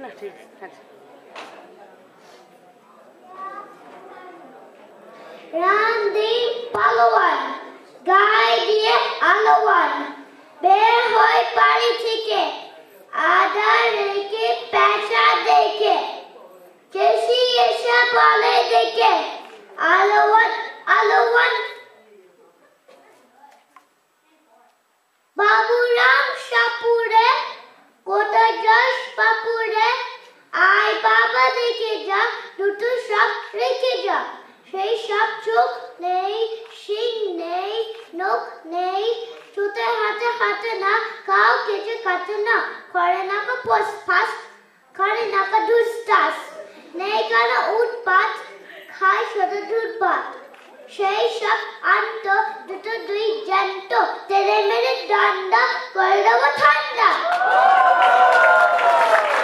না ঠিক আছে। রান দিন পালোয়ান, গায়ে দিয়ে আলোয়ান, বের হয় বাড়ি থেকে আদার রেখে পেঁচা দেখে, কেসি এসে বলে দেখে আলোয়ান আলোয়ান। বাবুরাম সাপুরে কোটা যাস বাপুরে, আয় বাবা দেখে যা, দুটো সাপ রেখে যা। সেই সাপ চোখ নেই, শিং নেই, নখ নেই, ছুতে হাতে হাতে না, কাউ কেটে কাটে না, করে না কা পোস ফাস, করে না কা দুস্তাস, নেই কানা উৎপাত, খায় শুধু দুধ ভাত। সেই সাপ আন্ত দুটো দুই জ্যান্ত, তেরে মেরে ডান্ডা করে দেবো ঠান্ডা।